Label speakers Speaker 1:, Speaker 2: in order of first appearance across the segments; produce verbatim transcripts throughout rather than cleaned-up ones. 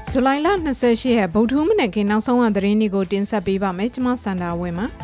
Speaker 1: ဇူလိုင်လ၂၈ရက်ဗုဒ္ဓဟူးမနက်ခင်းနောက်ဆုံးအသတင်းတွေကိုတင်ဆက်ပေးပါမယ်။ကျွန်မစန္ဒာဝင်းပါ။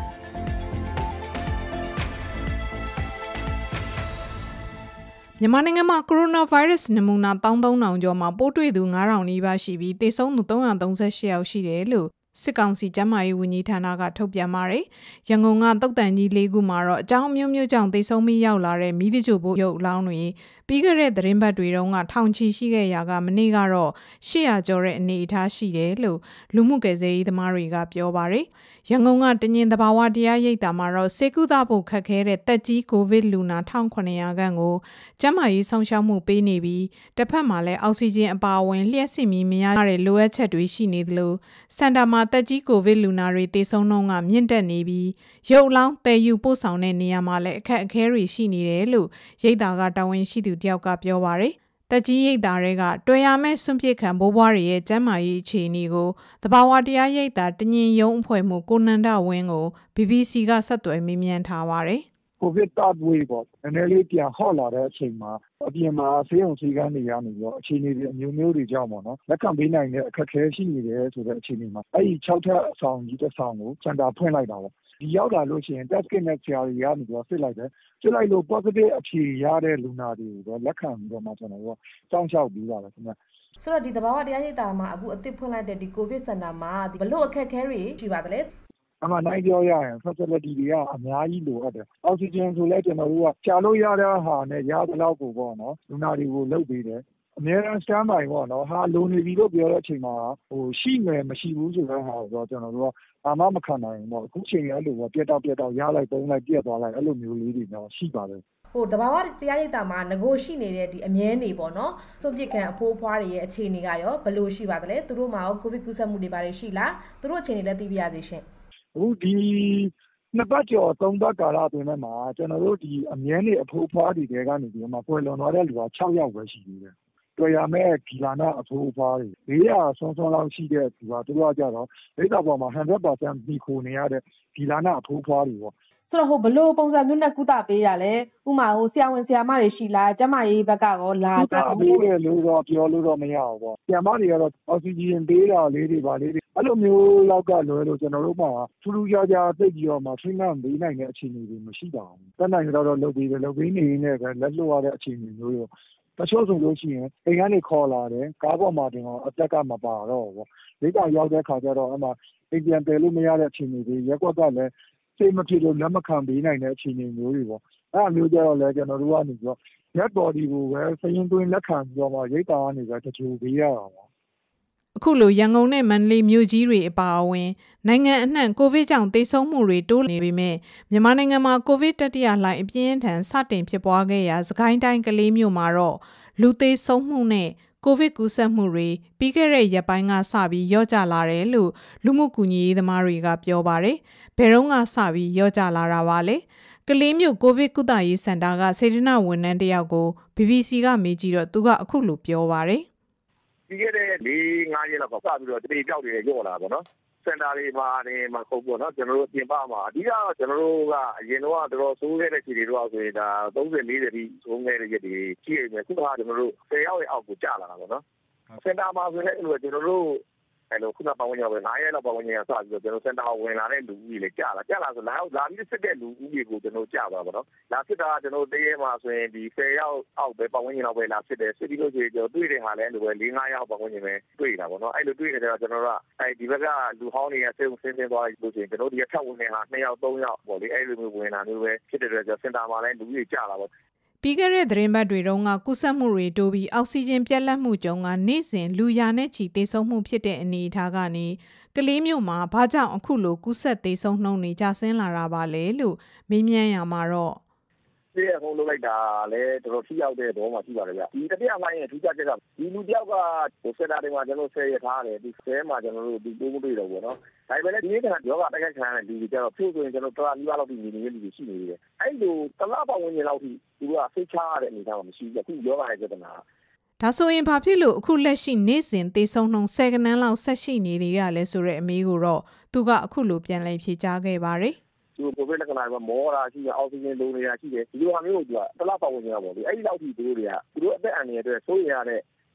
Speaker 1: မြန်မာနိုင်ငံမှာကိုရိုနာဗိုင်းရပ်စ်နမူနာ၁၃၀၀၀ကျော်မှာပိုးတွေ့သူ၅၀၀၀နီးပါးရှိပြီးသေဆုံးသူ၃၃၈ယောက်ရှိတယ်လို့စစ်ကောင်စီကျန်းမာရေးဝန်ကြီးဌာနကထုတ်ပြန်ပါတယ်။ရန်ကုန်ကတုတ်တန်ကြီးလေးခုမှာတော့အကြောင်းမျိုးမျိုးကြောင့်သေဆုံးပြီးရောက်လာတဲ့မိသကြို့ဘို့ရုပ်အလောင်းတွေပြီးခဲ့တဲ့သတင်းပတ်တွေတုန်းကထောင်ချီရှိခဲ့ရာကမနေ့ကတော့၈၀၀ကျော်တဲ့အနေအထားရှိတယ်လို့လူမှုကယ်ဆယ်ရေးသမားတွေကပြောပါတယ်။ရန်ကုန်ကတညင်သဘာဝတရားရိပ်သာမှာတော့စေကုသဖို့ခက်ခဲတဲ့တက်ကြီးကိုဗစ်လူနာ၁၇၀၀ခန့်ကိုကျန်းမာရေးဆောင်ရှောက်မှုပေးနေပြီးတစ်ဖက်မှာလည်းအောက်ဆီဂျင်အပါအဝင်လျှက်စစ်မီးမရတဲ့လိုအပ်ချက်တွေရှိနေသလိုစင်တာမှာတက်ကြီးကိုဗစ်လူနာတွေသေဆုံးနှုန်းကမြင့်တက်နေပြီးရုပ်လောင်းတည်ယူပို့ဆောင်တဲ့နေရာမှာလည်းအခက်အခဲတွေရှိနေတယ်လို့ရိပ်သာကတာဝန်ရှိသူတယောက်ကပြောပါတယ်တက်ကြီးရိပ်သာတွေကတွေ့ရမဲ့စွန့်ပစ်ခံဘိုးဘွားတွေရဲ့ကျန်းမာရေးအခြေအနေကိုသဘာဝတရားရိပ်သာတညင်ယုံအဖွဲ့မှုကိုနန္ဒဝင်းကို ဘီဘီစီ ကဆက်သွယ်မေးမြန်းထားပါတယ်
Speaker 2: ကိုဗစ်တဝေးပေါ့နည်းနည်းလေးပြန်ဟော့လာတဲ့အချိန်မှာအပြင်မှာဆေးရုံဆေးကမ်းတွေရနေပြီးတော့အခြေအနေတွေအမျိုးမျိုးတွေကြောင့်ပေါ့နော်လက်ခံပေးနိုင်တဲ့အခက်အခဲရှိနေတယ်ဆိုတဲ့အခြေအနေမှာအဲ့ဒီ၆ထပ်အဆောင်ကြီးတစ်ဆောင်ကိုစင်တာဖွင့်လိုက်တာပေါ့ဒီရောက်လာလို့ရှိရင် test kit နဲ့ဆရာတွေကနေပြီးတော့စစ်လိုက်တယ်စစ်လိုက်လို့ positive အဖြေရတဲ့လူနာတွေကိုတော့လက်ခံပြီးတော့မှကျွန်တော်တို့စောင့်ရှောက်ပြီးပါမယ်ခင်ဗျ
Speaker 3: ဆိုတော့ဒီသဘာဝတရားရိပ်သာမှာအခုအသစ်ဖွင့်လိုက်တဲ့ဒီကိုဗစ်စင်တာမှာဘလို့အခက်အခဲတွေရှိပါသလဲ
Speaker 2: အမှန်တိုင်းပြောရရင် facility တွေကအများကြီးလိုအပ်တယ်အောက်ဆီဂျင်ဆိုလဲကျွန်တော်တို့ကကြာလို့ရတဲ့ဟာနဲ့ရသလောက်ကိုပေါ့နော်လူနာတွေကိုလုပ်ပေးတယ်အများအား stand by ပေါ့နော်ဟာလိုနေပြီလို့ပြောတဲ့အချိန်မှာဟိုရှိမယ်မရှိဘူးဆိုတဲ့ဟာကိုတော့ကျွန်တော်တို့ကအာမမခံနိုင်ဘူးပေါ့အခုချိန်ရလို့ပေါ့ပြတ်တော့ပြတ်တော့ရလိုက်ပုံးလိုက်ပြတ်သွားလိုက်အဲ့လိုမျိုးလေးတွေတော့ရှိပါတယ်
Speaker 3: ဟိုတဘာဝတရားရိပ်သာမှာငကိုရှိနေတဲ့ဒီအမြဲနေပေါ့နော်စွန့်ပစ်ခံအဖိုးအဖွားတွေရဲ့အခြေအနေကရောဘယ်လိုရှိပါသလဲသူတို့မှာရောကိုဗစ်ကူးစက်မှုတွေဘာတွေရှိလားသူတို့အခြေအနေလည်းသိပြရစီရှင်
Speaker 2: အခုဒီနှစ်ပတ်ကျော်သုံးပတ်ကာလအတွင်းမှာကျွန်တော်တို့ဒီအမြဲနေအဖိုးအဖွားတွေတဲကနေပြီးမှပွဲလွန်သွားတဲ့လူက၆ယောက်ပဲရှိသေးတယ်တွေ့ရမယ့်ဒီလာနာအဖိုးအဖွားတွေ၄ရာဆွန်းဆွန်းလောက်ရှိတဲ့သူကသူတို့ကကြတော့ဒိတ်တာပေါ်မှာ one hundred percent ပြီးခိုနေရတဲ့ဒီလာနာအဖိုးအဖွားတွေပေါ့
Speaker 4: ဆိုတော့ဟိုဘလို့ပုံစံမျိုးနဲ့ကုသပေးရလဲဥမာဟိုဆရာဝန်ဆရာမတွေရှိလားကျမကြီးဘက်ကရောလာ
Speaker 2: တာပေးတယ်လို့တော့ပြောလို့တော့မရဘူးပေါ့ဆရာမတွေကတော့အောက်ဆီဂျင်ပေးတာလေးတွေပါလေးတွေအဲ့လိုမျိုးလောက်ကလွယ်လို့ကျွန်တော်တို့မှာထူးထူးခြားခြားသိပြီးတော့မှ treatment ပေးနိုင်တဲ့အခြေအနေတွေမရှိပါဘူးတက်နိုင်တော့လုပ်ပြီးတယ်လုပ်ပြီးနေနေပဲလက်လွတ်ရတဲ့အခြေအနေမျိုးတွေတချို့ဆိုလို့ရှိရင်အိမ်ကနေခေါ်လာတယ်ကားပေါ်မှာတင်တော့အသက်ကမပါတော့ဘူးပေါ့ဒိတ်တာရောက်တဲ့ခါကျတော့အမှအိမ်ပြန်တယ်လို့မရတဲ့အခြေအနေတွေရက်ကွက်ကလည်းစိတ်မဖြစ်လို့လက်မခံပေးနိုင်တဲ့အခြေအနေမျိုးတွေပေါ့အဲ့အမျိုးကြတော့လဲကျွန်တော်တို့ကနေပြီးတော့ dead body ကိုပဲစရင်သွင်းလက်ခံပြီးတော့မှရိတ်တာကနေပဲတချို့ပေးရတာပေါ့
Speaker 1: အခုလိုရန်ကုန်နဲ့မန္တလေးမြို့ကြီးတွေအပါအဝင်နိုင်ငံအနှံ့ကိုဗစ်ကြောင့်သေဆုံးမှုတွေတိုးနေပေမဲ့မြန်မာနိုင်ငံမှာကိုဗစ်တတိယလှိုင်းအပြင်းထန်စတင်ဖြစ်ပွားခဲ့ရာစကိုင်းတိုင်းကလေးမြို့မှာတော့လူသေဆုံးမှုနဲ့ကိုဗစ်ကူးစက်မှုတွေပြီးခဲ့တဲ့ရက်ပိုင်းကစပြီးရော့ကျလာတယ်လို့လူမှုကူညီရေးသမားတွေကပြောပါတယ်။ဘယ်တော့မှစပြီးရော့ကျလာတာပါလဲ။ကလေးမြို့ကိုဗစ်ကုသရေးစင်တာကစေတနာဝန်ထမ်းတယောက်ကို ဘီဘီစီ ကမေးကြည့်တော့သူကအခုလိုပြောပါတယ်
Speaker 5: ။ပြီးခဲ့တဲ့၄၅ရက်လောက်ကစပြီးတော့တတိပြောက်တွေရော့လာပါတော့။စင်တာတွေမှာနေမှာခုပေါ့နော်ကျွန်တော်တို့ပြင်ပမှာအဓိကတော့ကျွန်တော်တို့ကအရင်တော့တော်တော်ဆိုးခဲ့တဲ့ခြေတွေတော့ဆိုရင်ဒါ၃၀ ၄၀တိဆိုးခဲ့တဲ့ရက်တွေကြီးနေတယ်ခုကကျွန်တော်တို့၁၀ရောက်ရဲ့အောက်ကိုကျလာတာပေါ့နော်စင်တာမှာဆိုရင်လည်းကျွန်တော်တို့အဲ့လိုခုနပတ်ဝန်းကျင်ပဲ၅ရက်လောက်ပတ်ဝန်းကျင်ကစပြီးတော့ကျွန်တော်စင်တာဝင်လာတဲ့လူကြီးတွေကြာလာကြာလာဆိုလာလာပြီးစစ်တဲ့လူကြီးတွေကိုကျွန်တော်ကြာပါပါတော့လာစစ်တာကျွန်တော်တရေမှာဆိုရင်ဒီ၁၀ရောက်အောက်ပဲပတ်ဝန်းကျင်လောက်ပဲလာစစ်တယ်စစ်ပြီးလို့ဆိုရင်ကျွန်တော်တွေ့တဲ့ဟာလည်းလိုပဲ၄၅ရောက်ပတ်ဝန်းကျင်ပဲတွေ့တာပေါ့နော်အဲ့လိုတွေ့နေကြတော့ကျွန်တော်တို့ကအဲ့ဒီဘက်ကလူဟောင်းတွေကစိတ်ဆင်းဆင်းသွားလို့ဆိုရင်ကျွန်တော်ဒီကထပ်ဝင်နေတာ၂ရောက်၃ရောက်ပေါ့လေအဲ့လိုမျိုးဝင်လာမျိုးပဲဖြစ်တဲ့အတွက်ကျွန်တော်စင်တာမှာလည်းလူကြီးကြာလာပေါ့
Speaker 1: ပြီးခဲ့တဲ့သတင်းပတ်တွေတုန်းကကုသမှုတွေတိုးပြီးအောက်ဆီဂျင်ပြတ်လတ်မှုကြောင့်ကနေ့စဉ်လူရာနဲ့ချီသေဆုံးမှုဖြစ်တဲ့အနေအထားကနေကလေးမျိုးမှာဘာကြောင့်အခုလိုကုသသေဆုံးနှုန်းတွေကျဆင်းလာတာပါလဲလို့မေးမြန်းရမှာတော့
Speaker 5: ဒီအကုန်လုံးလိုက်တာလည်းတော်တော်ထိရောက်တဲ့ဘောမှာရှိပါတယ်ဗျဒီတတိယပိုင်းရဲ့ထူးခြားချက်ကဒီလူတယောက်ကဟိုစက်တာတွေမှာကျွန်တော်ဆယ်ရထားတယ်ဒီဆဲမှာကျွန်တော်တို့ဒီပိုးမတွေ့တော့ဘူးနော်ဒါပေမဲ့ဒီနေ့ကယောဂတိုက်ခိုက်ခံရတဲ့လူတွေကျတော့ဖြို့ဆိုရင်ကျွန်တော်တော်တော်လေးလောက်ပြီးနေနေလူတွေရှိနေတယ်အဲ့လိုတလားပတ်ဝန်းကျင်လောက်ထိသူကဖိတ်ချရတဲ့အနေအထားမှာမရှိဘူးအခုယောဂရဲ့ပြဿနာ
Speaker 1: ဒါဆိုရင်ဘာဖြစ်လို့အခုလက်ရှိနေ့စဉ်သေဆုံးနှုန်းဆယ်ကနန်းလောက်ဆက်ရှိနေသေးရလဲဆိုတဲ့အမေးကိုတော့သူကအခုလိုပြန်လည်ဖြေကြားခဲ့ပါတယ်
Speaker 5: သူကိုဗစ်လက္ခဏာတွေမောတာရှိတယ်အောက်ဆီဂျင်လိုနေတာရှိတယ်ဒီလိုဟာမျိုးကိုသူကတလားပတ်ဝန်းကျင်ကပေါ့လေအဲ့ဒီလောက်ထိသူတို့တွေကသူတို့အသက်အန္တရာယ်အတွက်စိုးရိမ်ရတဲ့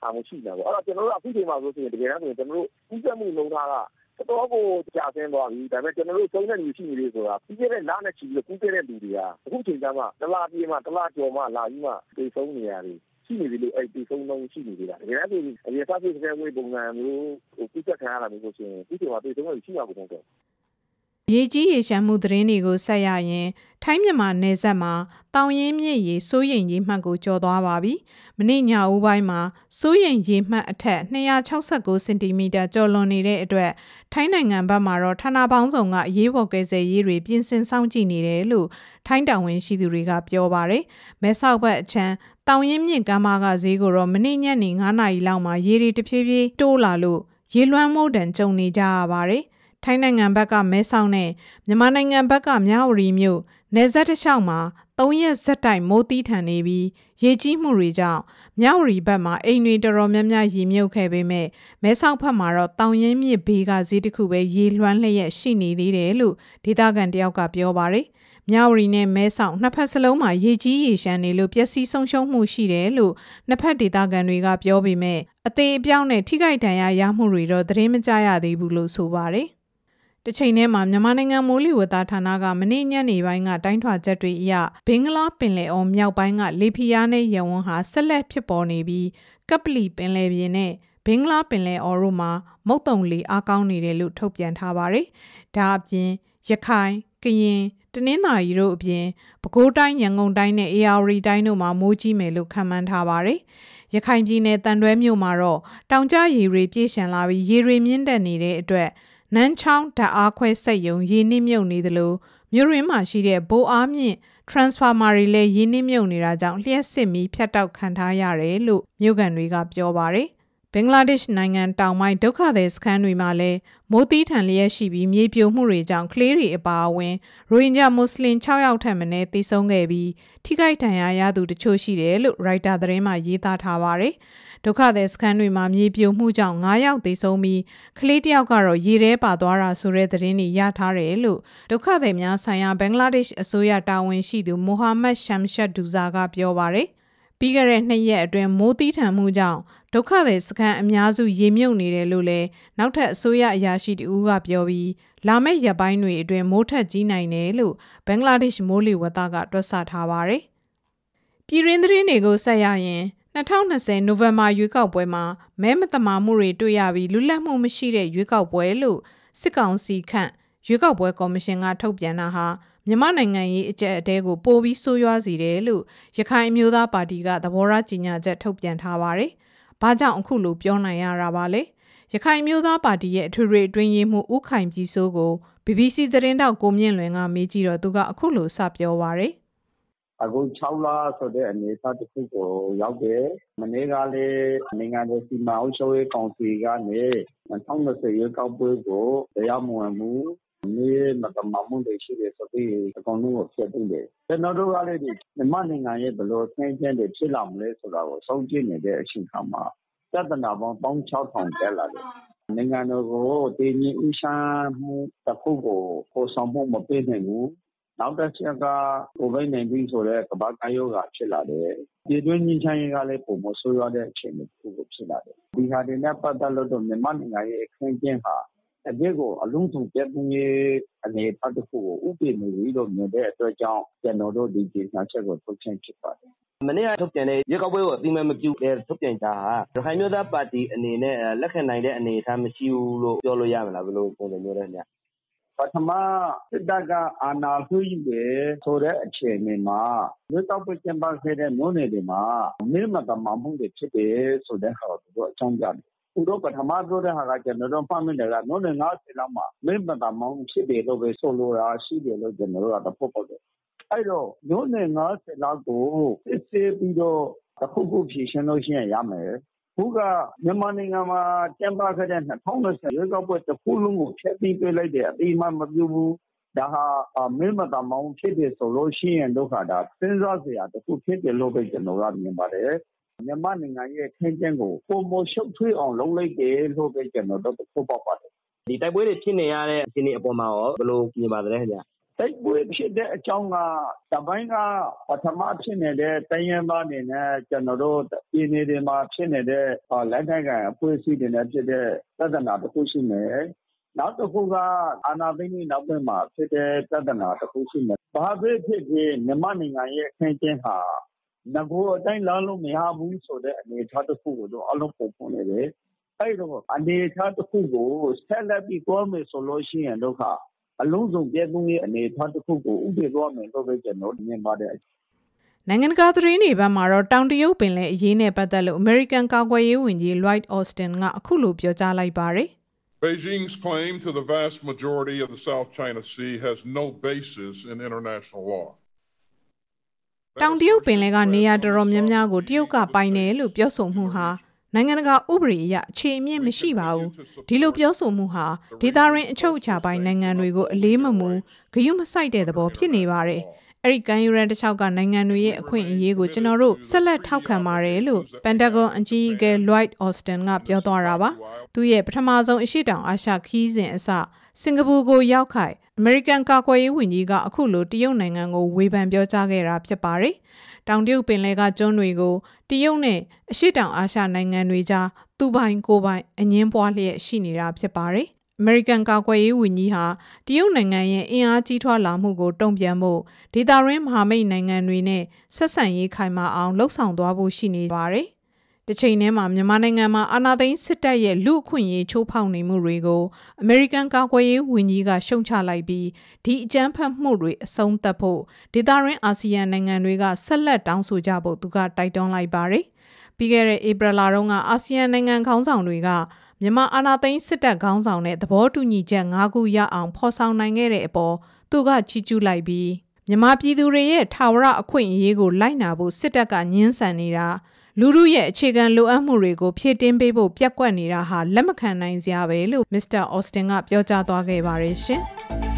Speaker 5: အာမရှိတာပေါ့အဲ့တော့ကျွန်တော်တို့အခုချိန်မှာဆိုရင်တကယ်တမ်းဆိုရင်ကျွန်တော်တို့ဥစ္စာမှုလုံးထားကတော်ကိုကြာဆင်းသွားပြီဒါပေမဲ့ကျွန်တော်တို့သုံးတဲ့လူရှိနေလေဆိုတာပြီးခဲ့တဲ့လနဲ့ချီပြီးကူးခဲ့တဲ့လူတွေကအခုချိန်ကျမှတလားပြေးမှတလားကျော်မှလာပြီးမှပြေဆုံးနေရတယ်ရှိနေပြီလို့အဲ့ဒီဆုံးလုံးရှိနေသေးတာတကယ်တမ်းဆိုအရင်စားဖို့စတဲ့ဝေးပုံစံမျိုးဟိုပြတ်ခံရတာမျိုးဆိုရင်ဒီချိန်မှာပြေဆုံးလို့ရှိရဖို့တော့
Speaker 1: ရေကြီးရေရှမ်းမှုသတင်းတွေကိုဆက်ရရင်ထိုင်းမြန်မာနယ်စပ်မှာတောင်ရင်မြစ်ရေစိုးရိမ်ရေမှတ်ကိုကျော်သွားပါပြီ။မနေ့ညဦးပိုင်းမှာစိုးရိမ်ရေမှတ်အထက်နှစ်ရာခြောက်ဆယ့်ကိုစင်တီမီတာကျော်လွန်နေတဲ့အတွက်ထိုင်းနိုင်ငံဘက်မှာတော့ဌာနပေါင်းစုံကရေးပေါ်ကယ်ဆယ်ရေးတွေပြင်ဆင်ဆောင်ကြည့်နေတယ်လို့ထိုင်းတာဝန်ရှိသူတွေကပြောပါတယ်။မဲဆောက်ဘက်အချမ်းတောင်ရင်မြစ်ကမ်းမကဈေးကိုတော့မနေ့ညနေငါးနာရီလောက်မှာရေတွေတဖြည်းဖြည်းတိုးလာလို့ရေလွှမ်းမိုးတံကြုံနေကြရပါတယ်။ထိုင်းနိုင်ငံဘက်ကမဲဆောက်နဲ့မြန်မာနိုင်ငံဘက်ကမြဝတီမြို့နယ်စပ်တစ်လျှောက်မှာသုံးရက်ဆက်တိုက်မိုးတီးထန်နေပြီးရေကြီးမှုတွေကြောင့်မြဝတီဘက်မှာအိမ်တွေတော်တော်များများရေမြုပ်ခဲ့ပေမဲ့မဲဆောက်ဘက်မှာတော့တောင်ရင်မြစ်ဘေးကဈေးတစ်ခုပဲရေလွှမ်းလျက်ရှိနေသေးတယ်လို့ဒေသခံတယောက်ကပြောပါတယ်။မြဝတီနဲ့မဲဆောက်နှစ်ဖက်စလုံးမှာရေကြီးရေရှမ်းနေလို့ပျက်စီးဆုံးရှုံးမှုရှိတယ်လို့နှစ်ဖက်ဒေသခံတွေကပြောပေမဲ့အသေးအပြောင်းနဲ့ထိခိုက်ဒဏ်ရာရမှုတွေတော့သတင်းမကြားရသေးဘူးလို့ဆိုပါတယ်။တစ်ချိန်တည်းမှာမြန်မာနိုင်ငံမိုးလေဝသဌာနကမနေ့ညနေပိုင်းကတိုင်းထွာချက်တွေအရဘင်္ဂလားပင်လယ်အော်မြောက်ပိုင်းကလေဖိအားနဲ့ရေဝန်းဟာဆက်လက်ဖြစ်ပေါ်နေပြီးကပလီပင်လယ်ပြင်နဲ့ဘင်္ဂလားပင်လယ်အော်တို့မှာမုတ်တုံလေအားကောင်းနေတယ်လို့ထုတ်ပြန်ထားပါတယ်။ဒါအပြင်ရခိုင်ကရင်တနင်္သာရီတို့အပြင်ပဲခူးတိုင်းရန်ကုန်တိုင်းနဲ့အေရဝတီတိုင်းတို့မှာမိုးကြီးမယ်လို့ခန့်မှန်းထားပါတယ်။ရခိုင်ပြည်နယ်တန်တွဲမြို့မှာတော့တောင်ကျရေတွေပြည့်ရှံလာပြီးရေတွေမြင့်တက်နေတဲ့အတွက်နန်းချောင်းဓာတ်အားခွဲစက်ရုံရေနစ်မြုပ်နေသလိုမြို့ရင်းမှာရှိတဲ့ဘိုးအားမြင့် transformer တွေလည်းရေနစ်မြုပ်နေတာကြောင့်လျှက်စစ်မီးဖြတ်တောက်ခံထားရတယ်လို့မြို့ကန်တွေကပြောပါတယ်။ဘင်္ဂလားဒေ့ရှ်နိုင်ငံတောင်ပိုင်းဒုက္ခသည်စခန်းတွေမှာလည်းမိုးတီးထန်လျက်ရှိပြီးမြေပြိုမှုတွေကြောင့်ကလေးတွေအပါအဝင်ရိုဟင်ဂျာမွတ်စလင်၆ယောက်ထက်မနည်းသေဆုံးခဲ့ပြီးထိခိုက်ဒဏ်ရာရသူတချို့ရှိတယ်လို့ရိုက်တာသတင်းမှာရေးသားထားပါတယ်။ဒုက္ခသည်စခန်းတွေမှာမြေပြိုမှုကြောင့်၅ယောက်သေဆုံးပြီးကလေးတစ်ယောက်ကတော့ရေထဲပါသွားတာဆိုတဲ့သတင်းတွေရထားတယ်လို့ဒုက္ခသည်များဆိုင်ရာဘင်္ဂလားဒေ့ရှ်အစိုးရတာဝန်ရှိသူမိုဟာမက်ရှမ်ရှတ်ဒူဇာကပြောပါတယ်။ပြီးခဲ့တဲ့နှစ်ရက်အတွင်းမိုးတီးထန်မှုကြောင့်ဒုက္ခသည်စခန်းအများစုရေမြုပ်နေတယ်လို့လည်းနောက်ထပ်အစိုးရအရာရှိတဦးကပြောပြီးလာမယ့်ရက်ပိုင်းတွေအတွင်းမိုးထက်ကြီးနိုင်တယ်လို့ဘင်္ဂလားဒေ့ရှ်မိုးလေဝသကတွက်ဆထားပါတယ်။ပြည်ရင်းသတင်းတွေကိုဆက်ရရင်၂၀၂၀နိုဝင်ဘာရွေးကောက်ပွဲမှာမဲမသမာမှုတွေတွေ့ရပြီးလူလတ်မှုမရှိတဲ့ရွေးကောက်ပွဲလို့စစ်ကောင်စီခန့်ရွေးကောက်ပွဲကော်မရှင်ကထုတ်ပြန်တာဟာမြန်မာနိုင်ငံရေးအကြက်အတဲကိုပိုပြီးဆိုးရွားစေတယ်လို့ရခိုင်အမျိုးသားပါတီကသဘောထားကြေညာချက်ထုတ်ပြန်ထားပါတယ်။ဘာကြောင့်အခုလိုပြောနိုင်ရတာပါလဲ။ရခိုင်မျိုးသားပါတီရဲ့အထွေထွေအတွင်းရေးမှူးဦးခိုင်ပြည်စိုးကို ဘီဘီစီ သတင်းတောက်ကိုမြင့်လွင်ကမေးကြည့်တော့သူကအခုလိုစပြောပါရယ်
Speaker 2: အခု၆လဆိုတဲ့အနေအထားတစ်ခုကိုရောက်တယ်မနေ့ကလည်းနိုင်ငံတော်စီမံအုပ်ချုပ်ရေးကောင်စီကနေ၂၀၂၀ရွေးကောက်ပွဲကိုတရားမဝင်မှုမြေမတမမှုတွေရှိတယ်ဆိုပြီးအကောင်လုံးကိုဖျက်သိမ်းတယ်ကျွန်တော်တို့ကလည်းဒီမြန်မာနိုင်ငံရဲ့ဘယ်လိုဆင်းရဲတွေဖြစ်လာမလဲဆိုတာကိုစောင့်ကြည့်နေတဲ့အချိန်ခါမှာပြဿနာပေါင်းပေါင်း၆ထောင်တက်လာတယ်နိုင်ငံတော်ကိုတည်ငြိမ်အေးချမ်းမှုတစ်ခုကိုပေါ်ဆောင်မှုမပေးနိုင်ဘူးနောက်တစ်ချက်က ကိုဗစ်၁၉ ဆိုတဲ့ကမ္ဘာ့ကပ်ရောဂါဖြစ်လာတယ်။ပြည်တွင်းငြိမ်းချမ်းရေးကလည်းပုံမဆိုးရတဲ့အခြေအနေတစ်ခုကိုဖြစ်လာတယ်။ဒီဟာတွေနဲ့ပတ်သက်လို့တော့မြန်မာနိုင်ငံရဲ့အခင်းကျင်းဟာအပြည့်ကိုအလုံးစုံပြည့်စုံရေးအနေအထားတစ်ခုကိုဥပဒေနေပြီးတော့မြင်တဲ့အတွက်ကြောင့်ကျွန်တော်တို့ဒီကြေညာချက်ကိုထုတ်ပြန်ဖြစ်ပါတယ်
Speaker 6: ။မနေ့ကထုတ်ပြန်တဲ့ရွေးကောက်ပွဲကိုအသိအမှတ်မပြုတဲ့ထုတ်ပြန်ကြဟာရခိုင်မျိုးသားပါတီအနေနဲ့လက်ခံနိုင်တဲ့အနေအထားမရှိဘူးလို့ပြောလို့ရမလားဘယ်လိုပုံစံမျိုးလဲည
Speaker 2: ပထမစစ်တပ်ကအာဏာသိမ်းယူတယ်ဆိုတဲ့အခြေအနေမှာရွေးကောက်ပွဲကျင်းပခဲ့တဲ့မြို့နယ်တွေမှာမဲမတမာမှုတွေဖြစ်တယ်ဆိုတဲ့ဟာကိုသူတို့အကြောင်းပြတယ်။သူတို့ပထမပြောတဲ့ဟာကကျွန်တော်တို့မှတ်မိတယ်ကမြို့နယ်၅၀လောက်မှာမဲမတမာမှုဖြစ်တယ်လို့ပဲဆိုလိုတာရှိတယ်လို့ကျွန်တော်တို့ကသဘောပေါက်တယ်။အဲ့တော့မြို့နယ်၅၀လောက်ကိုစစ်ဆေးပြီးတော့တခုခုဖြေရှင်းလို့ရှိရင်ရမယ်။ခုကမြန်မာနိုင်ငံမှာကျင်းပခဲ့တဲ့၂၀၂၀ရွေးကောက်ပွဲတစ်ခုလုံးကိုဖျက်ဆီးပေးလိုက်တယ်အတိအမှမပြုဘူးဒါဟာမဲမတမောင်းဖြစ်တယ်ဆိုလို့ရှိရင်တို့ခါဒါစဉ်းစားစရာတစ်ခုဖြစ်တယ်လို့ပဲကျွန်တော်ကမြင်ပါတယ်မြန်မာနိုင်ငံရဲ့ခင်းကျင်းကိုပုံမရှုပ်ထွေးအောင်လုပ်လိုက်တယ်လို့ပဲကျွန်တော်တို့သဘောပေါက်ပါတယ်
Speaker 6: ဒီတိုက်ပွဲတွေဖြစ်နေရတဲ့အခြေအနေအပေါ်မှာရောဘယ်လိုမြင်ပါသလဲခင်ဗျ
Speaker 2: တိုက်ပွဲဖြစ်တဲ့အကြောင်းကတပိုင်းကပထမဖြစ်နေတဲ့တိုင်းရင်းသားတွေနဲ့ကျွန်တော်တို့ပြည်နယ်တွေမှာဖြစ်နေတဲ့လက်နက်ကိုင်အဖွဲ့အစည်းတွေနဲ့ဖြစ်တဲ့သဒ္ဒနာတစ်ခုရှိမယ်နောက်တစ်ခုကအာဏာသိမ်းပြီးနောက်ပိုင်းမှာဖြစ်တဲ့သဒ္ဒနာတစ်ခုရှိမယ်ဘာပဲဖြစ်ဖြစ်မြန်မာနိုင်ငံရဲ့အခင်းကျင်းဟာငကိုအတိုင်းလာလို့မရဘူးဆိုတဲ့အနေအထားတစ်ခုကိုတော့အလုံးပုံပုံနေတယ်အဲ့တော့အနေအထားတစ်ခုကိုဆက်လက်ပြီးပြောမယ်ဆိုလို့ရှိရင်တော့အလုံးစုံပြည့်စုံရဲ့အနေအထားတစ်ခုကိုဥပဒေသွားမယ်လို့ပဲကျွန်တော်မြင်ပါတယ်
Speaker 1: နိုင်ငံတကာသတင်းတွေဘက်မှာတော့တောင်တရုတ်ပင်လယ်အရေးနဲ့ပတ်သက်လို့ American ကာကွယ်ရေးဝန်ကြီး Lloyd Austin ကအခုလိုပြောကြားလိုက်ပါတယ်
Speaker 7: Beijing's claim to the vast majority of the South China Sea has no basis in international law.
Speaker 1: တောင်တရုတ်ပင်လယ်ကနေရာတော်တော်များများကိုတရုတ်ကပိုင်တယ်လို့ပြောဆိုမှုဟာနိုင်ငံတကာဥပဒေအရအခြေအမြင့်မရှိပါဘူးဒီလိုပြောဆိုမှုဟာဒေသရင်းအချုပ်အခြာပိုင်းနိုင်ငံတွေကိုအလေးမမူဂရုမစိုက်တဲ့သဘောဖြစ်နေပါတယ်အဲ့ဒီကန်ယူရန်တစ်ချောက်ကနိုင်ငံတွေရဲ့အခွင့်အရေးကိုကျွန်တော်တို့ဆက်လက်ထောက်ခံပါတယ်လို့ Pentagon အကြီးအကဲ Lloyd Austin ကပြောသွားတာပါသူရဲ့ပထမဆုံးအရှေ့တောင်အာရှခီးစဉ်အစစင်ကာပူကိုရောက်ခိုင် American ကာကွယ်ရေးဝန်ကြီးကအခုလိုတရုတ်နိုင်ငံကိုဝေဖန်ပြောကြားခဲ့တာဖြစ်ပါတယ်တောင်တရုတ်ပင်လယ်ကကျွန်းတွေကိုတရုတ်နဲ့အရှေ့တောင်အာရှနိုင်ငံတွေကြားသူပိုင်ကိုပိုင်အငင်းပွားလျက်ရှိနေတာဖြစ်ပါတယ်အမေရိကန်ကာကွယ်ရေးဝန်ကြီးဟာတရုတ်နိုင်ငံရဲ့အင်အားကြီးထွားလာမှုကိုတုံ့ပြန်ဖို့ဒေသရင်းမဟာမိတ်နိုင်ငံတွေနဲ့ဆက်ဆံရေးခိုင်မာအောင်လှုံ့ဆော်သွားဖို့ရှိနေပါတယ်။တစ်ချိန်တည်းမှာမြန်မာနိုင်ငံမှာအာဏာသိမ်းစစ်တပ်ရဲ့လူအခွင့်အရေးချိုးဖောက်နေမှုတွေကိုအမေရိကန်ကာကွယ်ရေးဝန်ကြီးကရှုံချလိုက်ပြီးဒီအကြမ်းဖက်မှုတွေအဆုံးသတ်ဖို့ဒေသရင်းအာဆီယံနိုင်ငံတွေကဆက်လက်တောင်းဆိုကြဖို့သူကတိုက်တွန်းလိုက်ပါတယ်။ပြီးခဲ့တဲ့ဧပြီလတုန်းကအာဆီယံနိုင်ငံခေါင်းဆောင်တွေကမြန်မာအာဏာသိမ်းစစ်တပ်ခေါင်းဆောင်တဲ့သဘောတူညီချက်၅ခုရအောင်ဖော်ဆောင်နိုင်ခဲ့တဲ့အပေါ်သူကချီးကျူးလိုက်ပြီးမြန်မာပြည်သူတွေရဲ့ထာဝရအခွင့်အရေးကိုလိုက်နာဖို့စစ်တပ်ကညှင်းဆန်နေတာလူထုရဲ့အခြေခံလိုအပ်မှုတွေကိုဖြည့်တင်းပေးဖို့ပြက်ကွက်နေတာဟာလက်မခံနိုင်စရာပဲလို့ Mister Austin ကပြောကြားသွားခဲ့ပါတယ်ရှင်။